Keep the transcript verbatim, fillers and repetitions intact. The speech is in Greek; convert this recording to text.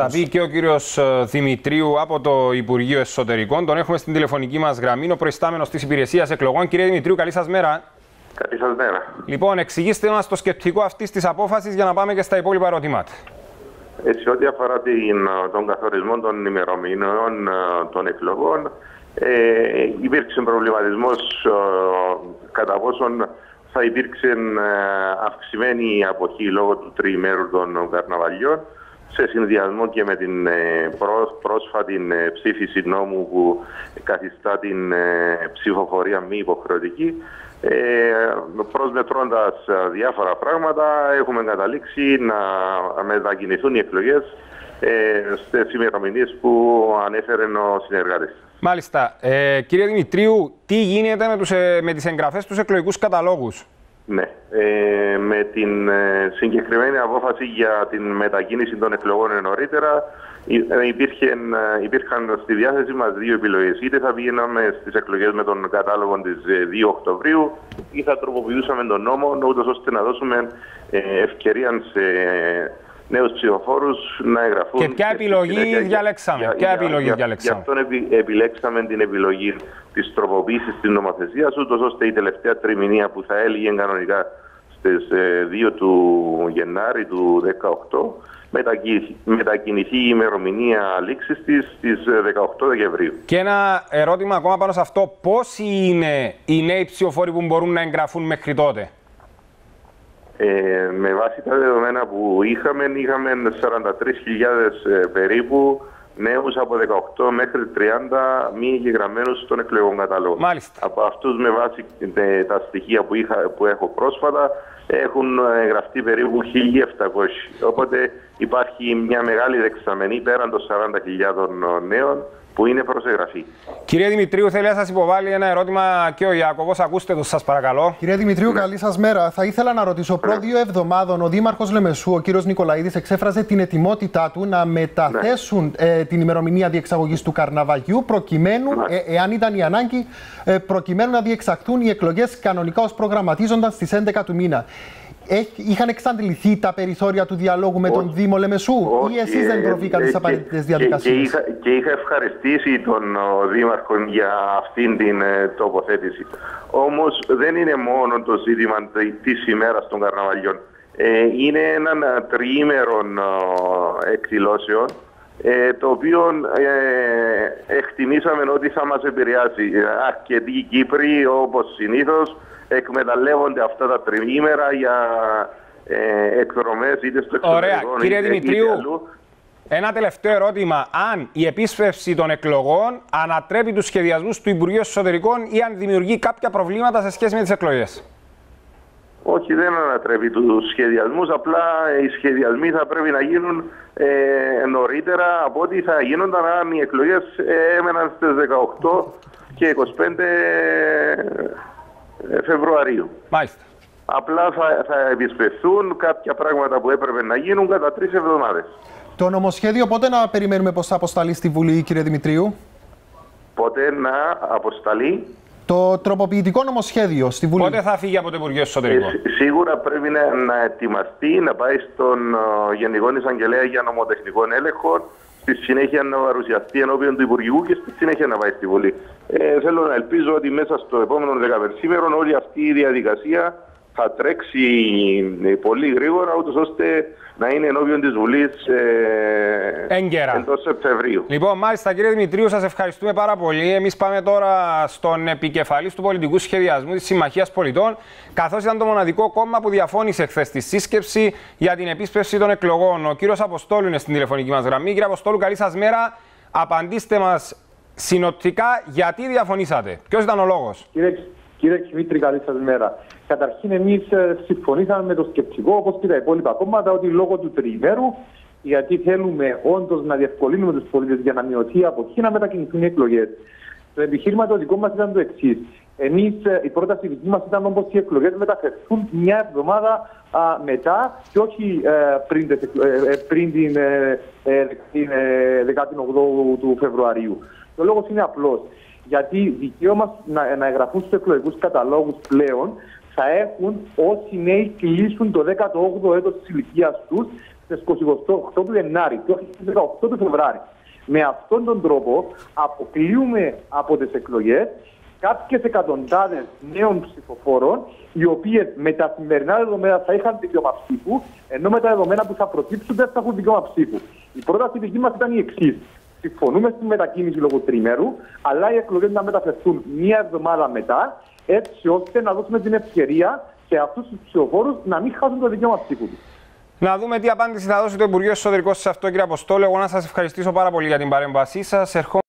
τα πει και ο κύριος Δημητρίου από το Υπουργείο Εσωτερικών. Τον έχουμε στην τηλεφωνική μας γραμμή, ο προϊστάμενος της Υπηρεσίας Εκλογών. Κύριε Δημητρίου, καλή σας μέρα. Καλή σας μέρα. Λοιπόν, εξηγήστε μας το σκεπτικό αυτής της απόφασης για να πάμε και στα υπόλοιπα ερωτήματα. Σε ό,τι αφορά την, τον καθορισμό των ημερομηνιών των εκλογών, ε, υπήρξε προβληματισμός ε, κατά πόσον θα υπήρξε ε, αυξημένη αποχή λόγω του τριημέρου των καρναβαλιών, σε συνδυασμό και με την ε, πρό, πρόσφατη ε, ψήφιση νόμου που καθιστά την ε, ψηφοφορία μη υποχρεωτική. Ε, προσμετρώντας διάφορα πράγματα, έχουμε καταλήξει να μετακινηθούν οι εκλογές ε, στις ημερομηνίες που ανέφερε ο συνεργάτης. Μάλιστα. Ε, κύριε Δημητρίου, τι γίνεται με, τους, ε, με τις εγγραφές στους εκλογικούς καταλόγους? Ναι, ε, με την ε, συγκεκριμένη απόφαση για την μετακίνηση των εκλογών νωρίτερα, υπήρχε, υπήρχαν στη διάθεση μας δύο επιλογές. Είτε θα πηγαίναμε στις εκλογές με τον κατάλογο της δύο Οκτωβρίου ή θα τροποποιούσαμε τον νόμο, ούτως ώστε να δώσουμε ευκαιρία σε νέους ψηφοφόρους να εγγραφούν. Και ποια επιλογή για, διαλέξαμε? Για, ποια για, επιλογή για, διαλέξαμε? Γι' αυτόν επι, επιλέξαμε την επιλογή της τροποποίησης της νομοθεσίας, ούτως ώστε η τελευταία τριμηνία που θα έλυγε κανονικά στις δύο του Γενάρη του δύο χιλιάδες δεκαοκτώ μετακινηθεί η ημερομηνία λήξης της στις δεκαοκτώ Δεκεμβρίου. Και ένα ερώτημα ακόμα πάνω σε αυτό. Πόσοι είναι οι νέοι ψηφοφόροι που μπορούν να εγγραφούν μέχρι τότε? Ε, με βάση τα δεδομένα που είχαμε, είχαμε σαράντα τρεις χιλιάδες ε, περίπου νέους από δεκαοκτώ μέχρι τριάντα μη εγγεγραμμένους στον εκλογικό κατάλογο. Μάλιστα. Από αυτούς, με βάση ε, τα στοιχεία που, είχα, που έχω πρόσφατα, έχουν εγγραφτεί περίπου χίλια επτακόσιοι. Οπότε υπάρχει μια μεγάλη δεξαμενή πέραν των σαράντα χιλιάδων νέων που είναι προς εγγραφή. Κύριε Δημητρίου, θέλει να σας υποβάλει ένα ερώτημα και ο Ιάκωβος. Ακούστε το, σας παρακαλώ. Κύριε Δημητρίου, καλή σας μέρα. Θα ήθελα να ρωτήσω, προ δύο εβδομάδων ο Δήμαρχος Λεμεσού, ο κύριος Νικολαίδης, εξέφρασε την ετοιμότητά του να μεταθέσουν ναι. ε, την ημερομηνία διεξαγωγής του καρναβαγιού, προκειμένου, ε, εάν ήταν η ανάγκη, ε, προκειμένου να διεξαχθούν οι εκλογές κανονικά ως προγραμματίζονταν στις έντεκα του μήνα. Είχαν εξαντληθεί τα περιθώρια του διαλόγου με τον Δήμο Λεμεσού ή εσείς δεν προβήκατε στις απαραίτητες διαδικασίες? Και, και, είχα, και είχα ευχαριστήσει τον ο, Δήμαρχο για αυτήν την ε, τοποθέτηση. Όμως δεν είναι μόνο το ζήτημα της ημέρας των καρναβαλιών. Ε, είναι έναν τριήμερων ε, εκδηλώσεων ε, το οποίο ε, εκτιμήσαμε ότι θα μας επηρεάσει. Αρκετοί Κύπροι, όπως συνήθως, εκμεταλλεύονται αυτά τα τριήμερα για ε, εκδρομές είτε στο εξωτερικό. Ωραία. Κύριε Δημητρίου, ένα τελευταίο ερώτημα. Αν η επίσπευση των εκλογών ανατρέπει τους σχεδιασμούς του Υπουργείου Εσωτερικών ή αν δημιουργεί κάποια προβλήματα σε σχέση με τις εκλογές? Όχι, δεν ανατρέπει τους σχεδιασμούς. Απλά οι σχεδιασμοί θα πρέπει να γίνουν ε, νωρίτερα από ό,τι θα γίνονταν αν οι εκλογές ε, έμεναν στις δεκαοκτώ και είκοσι πέντε Φεβρουαρίου. Μάλιστα. Απλά θα, θα επισπευθούν κάποια πράγματα που έπρεπε να γίνουν κατά τρεις εβδομάδες. Το νομοσχέδιο πότε να περιμένουμε πως θα αποσταλεί στη Βουλή, κύριε Δημητρίου? Πότε να αποσταλεί? Το τροποποιητικό νομοσχέδιο στη Βουλή. Πότε θα φύγει από το Υπουργείο Εσωτερικών? Ε, σίγουρα πρέπει να, να ετοιμαστεί, να πάει στον uh, Γενικό Εισαγγελέα για νομοτεχνικό έλεγχο, στη συνέχεια να παρουσιαστεί ενώπιον του Υπουργικού και στη συνέχεια να πάει στη Βουλή. Ε, θέλω να ελπίζω ότι μέσα στο επόμενο δεκαπενθήμερο όλη αυτή η διαδικασία θα τρέξει πολύ γρήγορα, ούτως ώστε να είναι ενώπιον της Βουλής ε, εντός Σεπτεμβρίου. Λοιπόν, μάλιστα κύριε Δημητρίου, σας ευχαριστούμε πάρα πολύ. Εμείς πάμε τώρα στον επικεφαλής του πολιτικού σχεδιασμού της Συμμαχίας Πολιτών, καθώς ήταν το μοναδικό κόμμα που διαφώνησε χθες στη σύσκεψη για την επίσπευση των εκλογών. Ο κύριος Αποστόλου είναι στην τηλεφωνική μας γραμμή. Κύριε Αποστόλου, καλή σας μέρα. Απαντήστε μας συνοπτικά γιατί διαφωνήσατε. Ποιος ήταν ο λόγος? Κύριε, κύριε Δημήτρη, καλή σας μέρα. Καταρχήν, εμείς συμφωνήσαμε με το σκεπτικό, όπως και τα υπόλοιπα κόμματα, ότι λόγω του τριημέρου, γιατί θέλουμε όντως να διευκολύνουμε τους πολίτες για να μειωθεί η αποχή, να μετακινηθούν οι εκλογές. Το επιχείρημα το δικό μας ήταν το εξής. Εμείς, η πρόταση δική μας ήταν όπως οι εκλογές μεταφερθούν μια εβδομάδα α, μετά και όχι ε, πριν, ε, πριν την ε, ε, δεκαοκτώ του Φεβρουαρίου. Το λόγος είναι απλός. Γιατί δικαίωμα να, να εγγραφούν στους εκλογικούς καταλόγους πλέον θα έχουν όσοι νέοι κλείσουν το δέκατο όγδοο έτος της ηλικίας τους στις είκοσι οκτώ του Γενάρη και όχι στις δεκαοκτώ του Φεβράρη. Με αυτόν τον τρόπο αποκλείουμε από τις εκλογές κάποιες εκατοντάδες νέων ψηφοφόρων, οι οποίες με τα σημερινά δεδομένα θα είχαν δικαίωμα ψήφου, ενώ με τα δεδομένα που θα προκύψουν δεν θα έχουν δικαίωμα ψήφου. Η πρόταση δική μας ήταν η εξής. Συμφωνούμε στη μετακίνηση λόγω τριμέρου, αλλά οι εκλογές να μεταφερθούν μία εβδομάδα μετά, έτσι ώστε να δώσουμε την ευκαιρία σε αυτούς τους ψηφοφόρους να μην χάσουν το δικαίωμα ψήφου τους. Να δούμε τι απάντηση θα δώσει το Υπουργείο Εσωτερικών σε αυτό, κύριε Αποστόλου. Εγώ να σας ευχαριστήσω πάρα πολύ για την παρέμβασή σας.